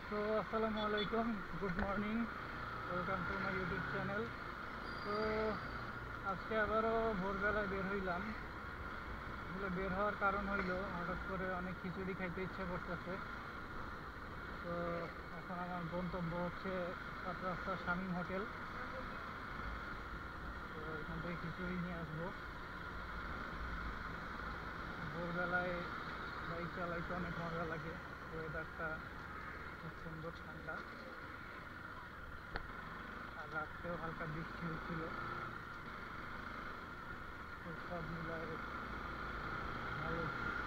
তো আসসালামু আলাইকুম, good morning, welcome to my YouTube channel. তো আজকে আবারও ভোরবেলায় বের হইলাম। আসলে বের হওয়ার কারণ হইল হঠাৎ করে অনেক খিচুড়ি খাইতে ইচ্ছে করতেছে। তো এখন আমার গন্তব্য হচ্ছে 7 রাস্তা শামীম হোটেল। তো এখান থেকে খিচুড়ি নিয়ে আসবো। ভোরবেলায় বাইক চালাইতে অনেক মজা লাগে। ওয়েদারটা খুব সুন্দর, ঠান্ডা, আর রাত্রেও হালকা বৃষ্টি হচ্ছিল। তো সব মিলায় ভালো।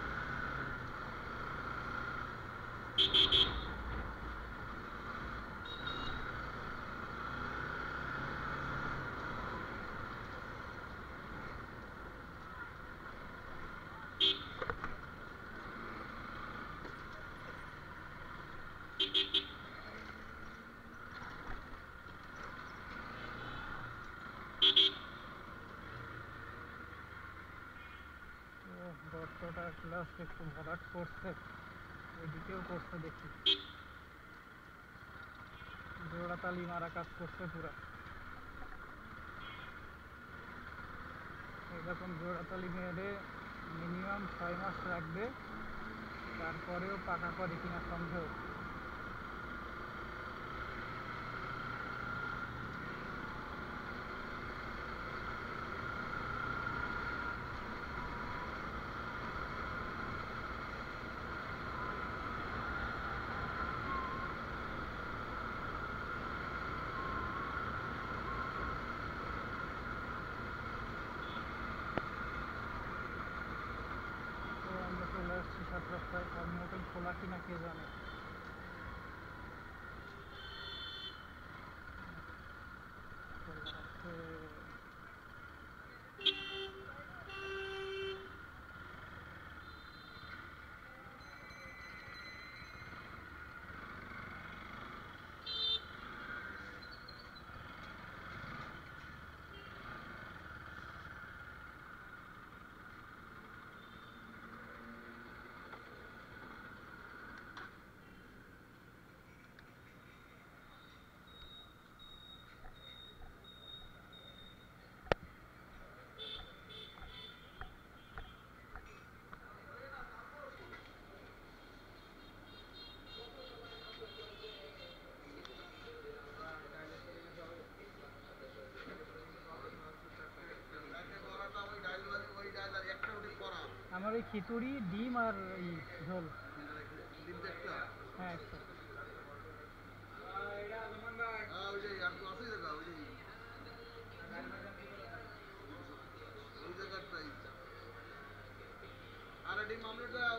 গর্তটা প্লাস একটু ভরাট করছে, ওইদিকেও করছে দেখি। জোড়াতালি মারা কাজ করছে পুরা। এরকম জোড়াতালি মেরে মিনিমাম 6 মাস রাখবে, তারপরেও পাকা করে কিনা সন্দেহ। তো আমরা চলে আসছি 7 রাস্তায়। শামীম হোটেল খোলা কিনা কে জানে। খোলা আছে। আমার ওই খিচুড়ি, ডিম আর এই ঝোল। হ্যাঁ, একটা। আর ডিম আমলেট দাও।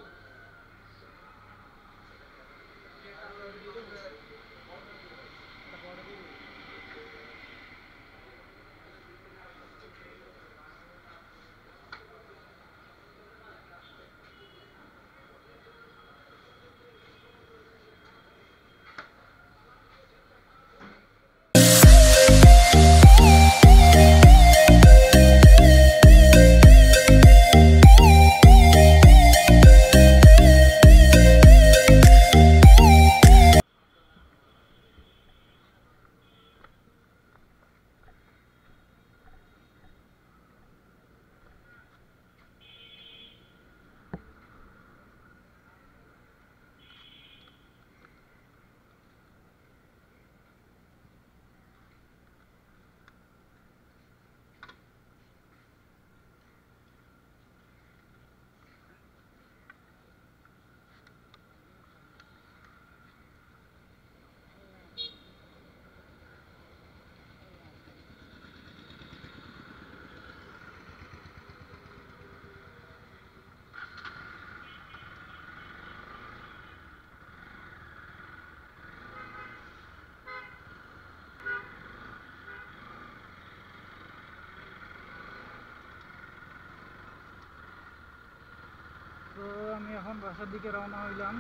তো আমি এখন বাসার দিকে রওনা হইলাম।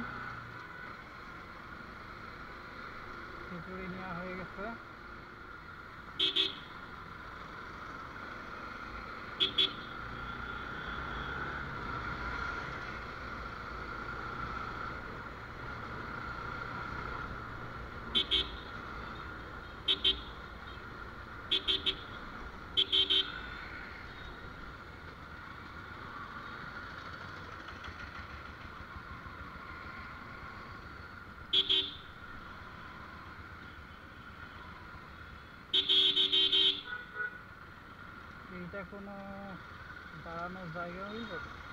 খিচুড়ি নেওয়া হয়ে গেছে। কোনো দাঁড়ানোর জায়গা হইব?